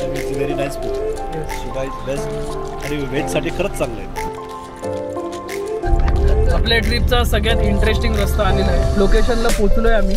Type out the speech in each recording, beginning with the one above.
It's very nice food. शिवाय best आणि वेजसाठी खरंच चांगलं आहे. आपल्या ट्रिपचा सगळ्यात इंटरेस्टिंग रस्ता आलेला आहे. लोकेशनला पोहोचलोय आम्ही.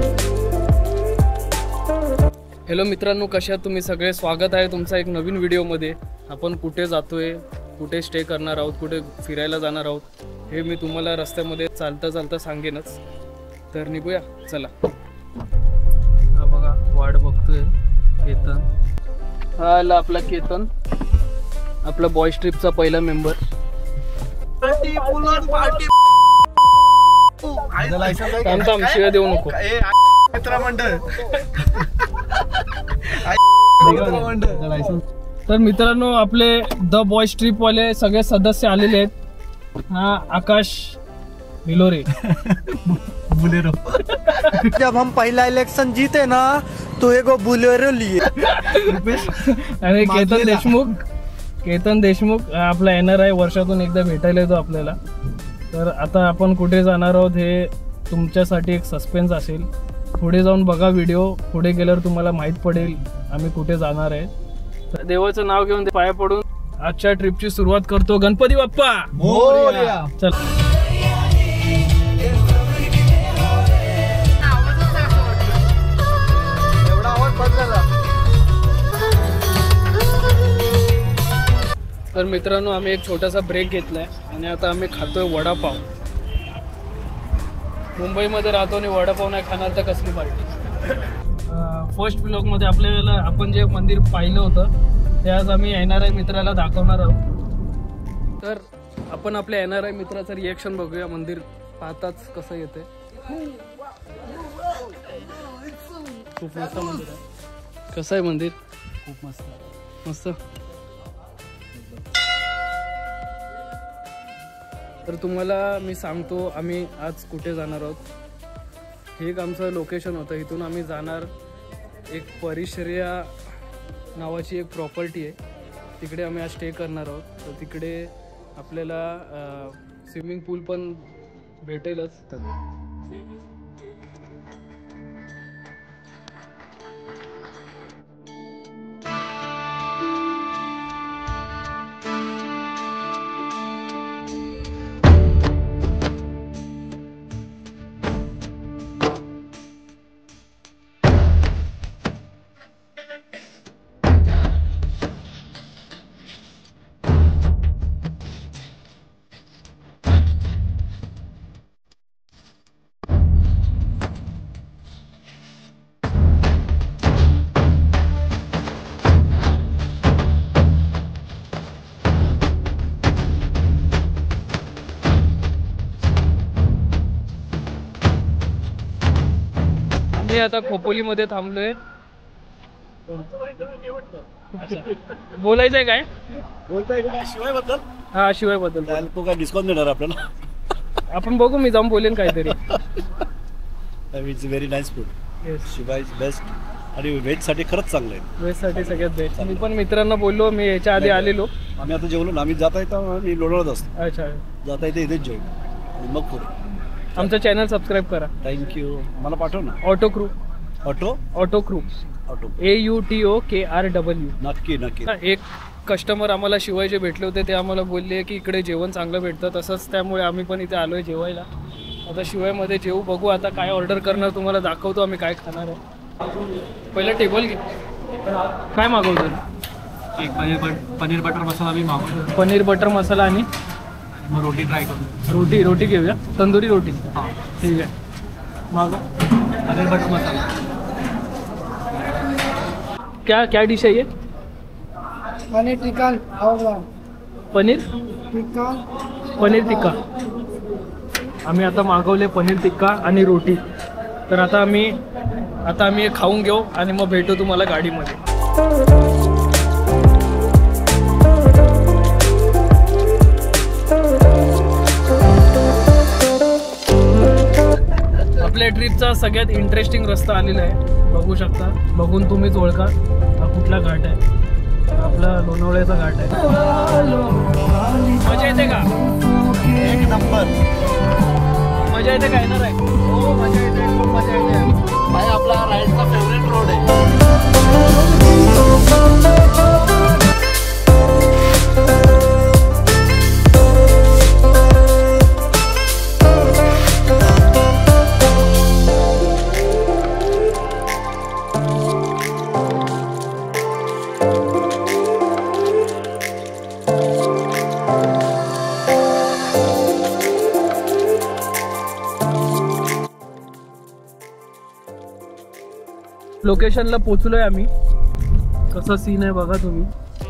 हॅलो मित्रांनो, कशा आहात तुम्ही सगळे? स्वागत आहे तुमचा एक नवीन व्हिडिओमध्ये. आपण कुठे जातोय, कुठे स्टे करणार आहोत, कुठे फिरायला जाणार आहोत, हे मी तुम्हाला रस्त्यामध्ये चालता चालता सांगेनच. तर निघूया, चला. हा बघा, वाट बघतोय केतन. हा आला आपला केतन, आपला बॉयज ट्रिपचा पहिला मेंबर. शिवाय देऊ नको. तर मित्रांनो, आपले द बॉयज ट्रिप वाले सगळे सदस्य आलेले आहेत. हा आकाश भिलोरे. बुलेरो. जब हम पहला इलेक्शन जीते ना तो एगो बुलेरो लिए. आणि केतन देशमुख आपला येणार आहे. वर्षातून एकदा भेटायला येतो आपल्याला. तर आता आपण कुठे जाणार आहोत हे तुमच्यासाठी एक सस्पेन्स असेल. पुढे जाऊन बघा व्हिडिओ. पुढे गेल्यावर तुम्हाला माहीत पडेल आम्ही कुठे जाणार आहे. तर देवाचं नाव घेऊन पाया पडून आजच्या ट्रिपची सुरुवात करतो. गणपती बाप्पा मोरया. चल. तर मित्रांनो, आम्ही एक छोटासा ब्रेक घेतलाय आणि आता आम्ही खातोय वडापाव. मुंबईमध्ये राहतो आणि वडापाव नाही खाणार तर कसली पार्टी. फर्स्ट ब्लॉगमध्ये आपल्याला आपण जे मंदिर पाहिलं होतं ते आज आम्ही NRI मित्राला दाखवणार आहोत. तर आपण आपल्या NRI मित्राचं रिएक्शन बघूया. मंदिर पाहताच कसं येते. खूप मस्त मंदिर आहे. कसं आहे मंदिर? खूप मस्त मस्त. तर तुम्हाला मी सांगतो आम्ही आज कुठे जाणार आहोत. हे एक आमचं लोकेशन होतं. इथून आम्ही जाणार एक परिश्रया नावाची एक प्रॉपर्टी आहे, तिकडे आम्ही आज स्टे करणार आहोत. तर तिकडे आपल्याला स्विमिंग पूल पण भेटेलच. मी आता खोपोलीमध्ये थांबलोय. बोलायचंय काय? बोलताय का शिवाय बद्दल? हा, शिवाय बद्दल. तो काय डिस्काउंट देणार आपल्याला? आपण बघू, मी जाऊन बोलेन काहीतरी. It's very nice food. शिवाय बेस्ट आणि वेजसाठी खरंच चांगलं आहे. वेजसाठी सगळ्यात बेस्ट. मी पण मित्रांना बोललो, मी याच्या आधी आलेलो. आम्ही आता जेवलो. आम्ही जाता येता आम्ही लोणावळ्यात असतो. अच्छा. जाता येते इथेच जेवू आणि मग करू. आमचं चॅनल सबस्क्राईब करा. थँक्यू. मला पाठव ना. Auto crew. Auto AUTOKRW. नक्की नक्की. एक कस्टमर आम्हाला शिवाय जे भेटले होते ते आम्हाला बोलले की इकडे जेवण चांगलं भेटतं. तसंच त्यामुळे आम्ही पण इथे आलोय जेवायला. आता शिवायमध्ये जेवू. बघू आता काय ऑर्डर करणार, तुम्हाला दाखवतो आम्ही काय खाणार आहे. पहिलं टेबल घे. काय मागवतो? एक पनीर बटर मसाला मी मागवतो. पनीर बटर मसाला आणि मग रोटी ट्राय करू. रोटी घेऊया. तंदुरी रोटी. हां ठीक आहे. मागव. पनीर बटर मसाला. क्या डिश है ये? पनीर टिक्का. पनीर टिक्का. आम्ही आता मागवले पनीर टिक्का आणि रोटी. तर आता आम्ही खाऊन घेऊ आणि मग भेटू तुम्हाला गाडीमध्ये. आपल्या ट्रिपचा सगळ्यात इंटरेस्टिंग रस्ता आलेला आहे. बघू शकता. बघून तुम्हीच ओळखा हा कुठला घाट आहे. आपला लोणावळ्याचा घाट आहे. मजा येते का? एक नंबर. मजा येते का? येणार आहे? हो, मजा येते. खूप मजा येते. आपला राईडचा फेवरेट रोड आहे. लोकेशनला पोचलोय आम्ही. कसा सीन आहे बघा तुम्ही.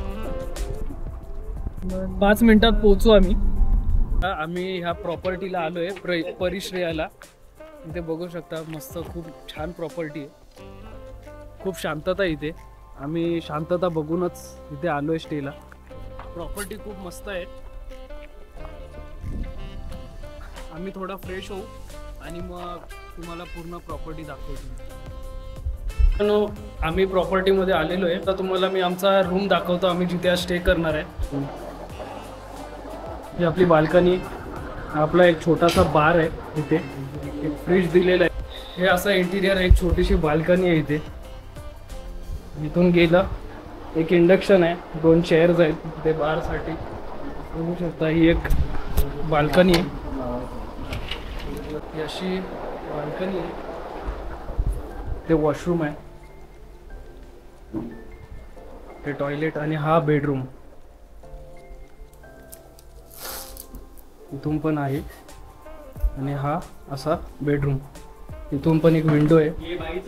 5 मिनिटात पोहोचू आम्ही. आम्ही ह्या प्रॉपर्टीला आलोय परिश्रेयाला. इथे बघू शकता मस्त खूप छान प्रॉपर्टी आहे. खूप शांतता इथे. आम्ही शांतता बघूनच इथे आलोय स्टेला. प्रॉपर्टी खूप मस्त आहे. आम्ही थोडा फ्रेश होऊ आणि मग तुम्हाला पूर्ण प्रॉपर्टी दाखवतो. आम्ही प्रॉपर्टीमध्ये आलेलो आहे. तर तुम्हाला मी आमचा रूम दाखवतो आम्ही जिथे आज स्टे करणार आहे. ही आपली बाल्कनी. आपला एक छोटासा बार आहे इथे. एक फ्रीज दिलेला आहे. हे असं इंटिरियर. एक छोटीशी बाल्कनी आहे इथे. इथून गेलं एक इंडक्शन आहे. 2 चेअर्स आहेत इथे बारसाठी. बघू शकता ही एक बाल्कनी आहे. ही अशी बाल्कनी आहे. ते वॉशरूम आहे. ते टॉयलेट आणि हा बेडरूम. इथून पण आहे आणि हा असा बेडरूम. इथून पण एक विंडो आहे.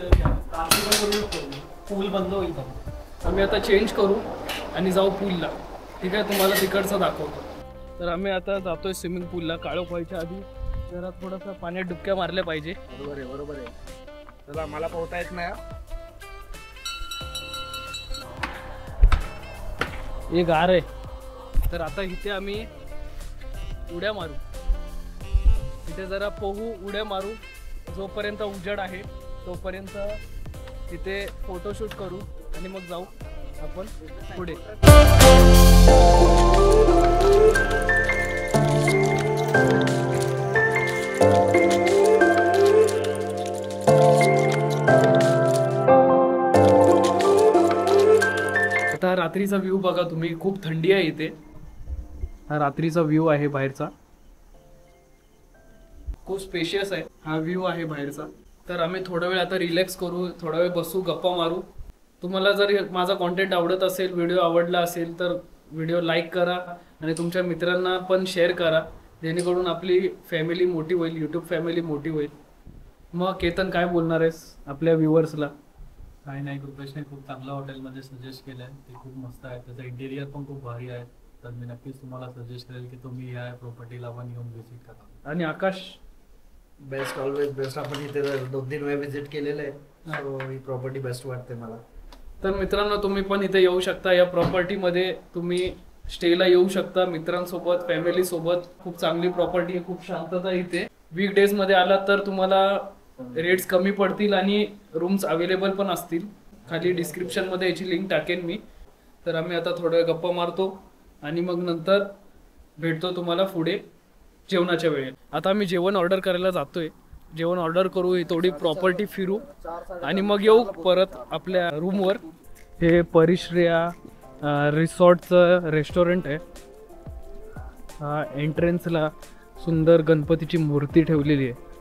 पूल बंद होईल. आम्ही आता चेंज करू आणि जाऊ पूलला. ठीक आहे, तुम्हाला तिकडचं दाखवतो. तर आम्ही आता जातोय स्विमिंग पूलला. काळोख व्हायच्या आधी जरा थोडासा पाण्यात डुबक्या मारल्या पाहिजे. बरोबर आहे. चला मला पोहता येत नाही. हे गार आहे. तर आता इथे आम्ही उड्या मारू. इथे जरा पोहू, उड्या मारू. जोपर्यंत उजेड आहे तोपर्यंत तिथे फोटोशूट करू आणि मग जाऊ आपण पुढे. आता रात्रीचा व्ह्यू बघा तुम्ही. खूप थंडी आहे इथे. हा रात्रीचा व्ह्यू आहे बाहेरचा. खूप स्पेशियस आहे हा व्ह्यू आहे बाहेरचा. तर आम्ही थोडा वेळ आता रिलॅक्स करू. थोडा वेळ बसू, गप्पा मारू. तुम्हाला जर माझा कॉन्टेंट आवडत असेल, व्हिडिओ आवडला असेल तर व्हिडिओ लाईक करा आणि तुमच्या मित्रांना पण शेअर करा. जेणेकरून आपली फॅमिली मोठी होईल, यूट्यूब फॅमिली मोठी होईल. मग केतन काय बोलणार आहेस आपल्या व्ह्युअर्सला? काही नाही, कृपेशने खूप चांगलं हॉटेलमध्ये सजेस्ट केलं आहे. ते खूप मस्त आहे. त्याचं इंटेरियर पण खूप भारी आहे. तर मी नक्कीच तुम्हाला सजेस्ट करेल की तुम्ही या प्रॉपर्टीला पण येऊन व्हिजिट करा. आणि आकाश? Best, always best. आपण इथे 2-3 वेळा व्हिजिट केलेलं आहे. सो ही प्रॉपर्टी बेस्ट वाटते मला. तर मित्रांनो तुम्ही पण इथे येऊ शकता. या प्रॉपर्टीमध्ये तुम्ही स्टेला येऊ शकता मित्रांसोबत, फॅमिली सोबत. खूप चांगली प्रॉपर्टी आहे. खूप शांतता इथे. वीकडेज मध्ये आलात तर तुम्हाला रेट्स कमी पडतील आणि रूम्स अवेलेबल पण असतील. खाली डिस्क्रिप्शन मध्ये याची लिंक टाकेन मी. तर आम्ही आता थोड्या गप्पा मारतो आणि मग नंतर भेटतो तुम्हाला पुढे जेवणाच्या वेळेत. आता आम्ही जेवण ऑर्डर करायला जातोय. जेवण ऑर्डर करू, थोडी प्रॉपर्टी फिरू आणि मग येऊ परत आपल्या रूमवर. हे परिश्रेया रिसॉर्टचं रेस्टॉरंट आहे. हा एंट्रन्सला सुंदर गणपतीची मूर्ती ठेवलेली आहे.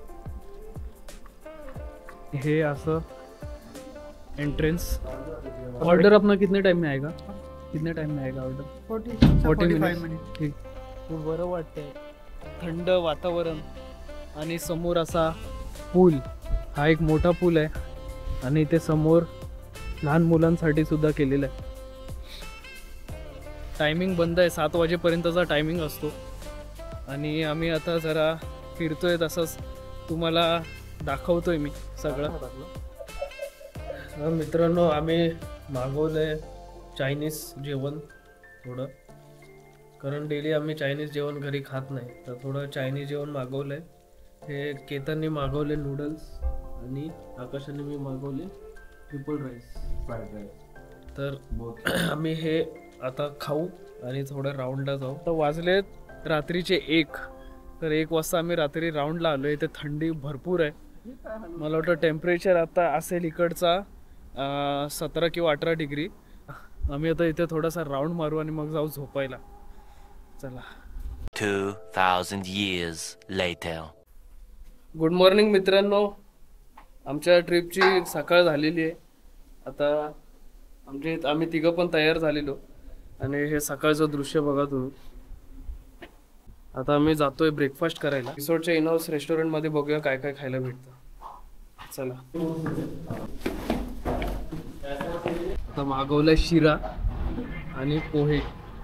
हे असं एंट्रेंस. ऑर्डर अपना कितने टाइम में आएगा? कितने टाइम में आएगा ऑर्डर? 45 मिनिट. ठीक. खूप बरं वाटतंय. थंड वातावरण आणि समोर असा पूल. हा एक मोठा पूल आहे आणि इथे समोर लहान मुलांसाठी सुद्धा केलेलं आहे. टायमिंग बंद आहे. 7 वाजेपर्यंतचा टायमिंग असतो. आणि आम्ही आता जरा फिरतोय. तसंच तुम्हाला दाखवतोय मी सगळं. मित्रांनो आम्ही मागवलंय चायनीज जेवण थोडं. कारण डेली आम्ही चायनीज जेवण घरी खात नाही. तर थोडं चायनीज जेवण मागवलंय. हे केतनने मागवले नूडल्स आणि आकाशाने मी मागवले ट्रिपल राईस, फ्राईड राईस. तर आम्ही हे आता खाऊ आणि थोडं राऊंडला जाऊ. तर वाजलेत रात्रीचे 1. तर 1 वाजता आम्ही रात्री राऊंडला आलो. इथे थंडी भरपूर आहे. मला वाटतं टेम्परेचर आता असेल इकडचा 17 किंवा 18 डिग्री. आम्ही आता इथे थोडासा राऊंड मारू आणि मग जाऊ झोपायला. चला. 2000 years later. गुड मॉर्निंग मित्रांनो. आमच्या ट्रिपची सकाळ झालेली आहे. आता आम्ही तिघं पण तयार झालेलो आणि हे सकाळचं दृश्य बघा तुम्ही. आता आम्ही जातोय ब्रेकफास्ट करायला. रिसॉर्टच्या इन हाऊस रेस्टॉरंटमध्ये बघूया काय काय खायला भेटतं. चला. आता मागवलं शिरा आणि पोहे.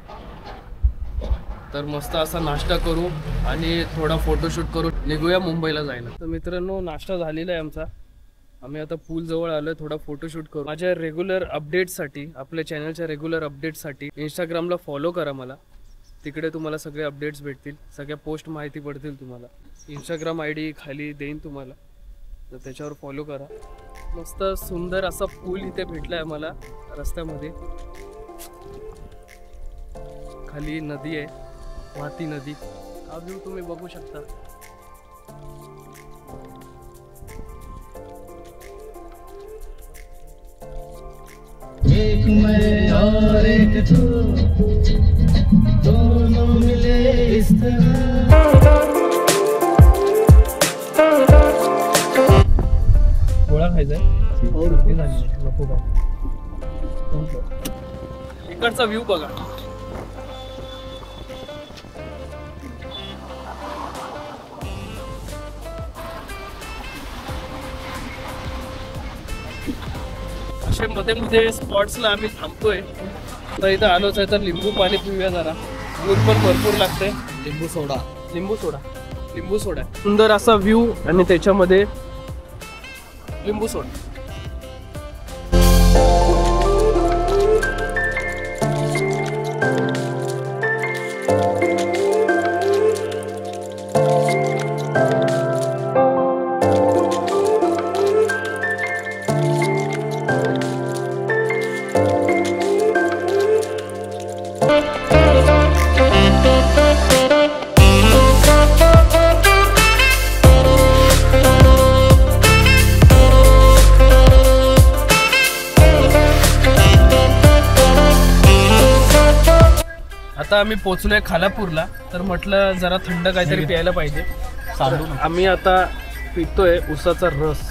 तर मस्त असा नाश्ता करू आणि थोडा फोटोशूट करू, निघूया मुंबईला जायला. तर मित्रांनो नाश्ता झालेला आहे आमचा. आम्ही आता पूल जवळ आलोय, थोडा फोटोशूट करू. माझ्या रेग्युलर अपडेट्ससाठी, आपल्या चॅनलच्या रेग्युलर अपडेट्ससाठी इंस्टाग्रामला फॉलो करा मला. तिकडे तुम्हाला सगळे अपडेट्स भेटतील, सगळ्या पोस्ट माहिती पडतील तुम्हाला. इंस्टाग्राम ID खाली देईन तुम्हाला, तर त्याच्यावर फॉलो करा. मस्त सुंदर असा पूल इथे भेटलाय आम्हाला रस्त्यामध्ये. खाली नदी आहे, वाती नदी. हा व्ह्यू तुम्ही बघू शकता. एक मैं और एक तू, दोनों मिले इस तरह. गोळा खायचा नको का? इकडचा व्ह्यू बघा. असे मध्ये मध्ये स्पॉट्सला आम्ही थांबतोय. तर इथं आलोच आहे, तर लिंबू पाणी पिऊया जरा. ऊन पण भरपूर लागतंय. लिंबू सोडा. लिंबू सोडा. सुंदर असा व्ह्यू आणि त्याच्यामध्ये लिंबू सोडा. आता आम्ही पोचलोय खालापूरला. तर म्हटलं जरा थंड काहीतरी प्यायला पाहिजे. आम्ही आता पितोय उसाचा रस.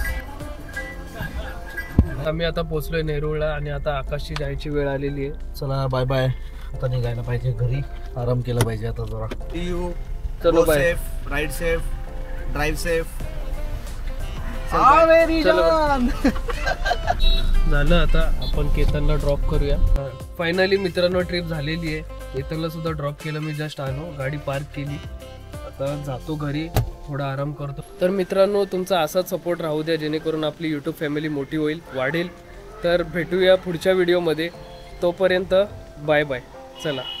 आम्ही आता पोचलोय नेरूळला आणि आता आकाशची जायची वेळ आलेली आहे. चला बाय बाय. आता निघायला पाहिजे घरी, आराम केला पाहिजे आता जरा. चलो bye. Ride safe, drive safe. झालं. आता आपण केतनला ड्रॉप करूया. फायनली मित्रांनो ट्रिप झालेली आहे. केतनला सुद्धा ड्रॉप केलं. मी जस्ट आलो, गाडी पार्क केली. आता जातो घरी, थोडा आराम करतो. तर मित्रांनो तुमचा असाच सपोर्ट राहू द्या, जेणेकरून आपली यूट्यूब फॅमिली मोठी होईल, वाढेल. तर भेटूया पुढच्या व्हिडिओमध्ये. तोपर्यंत बाय बाय. चला.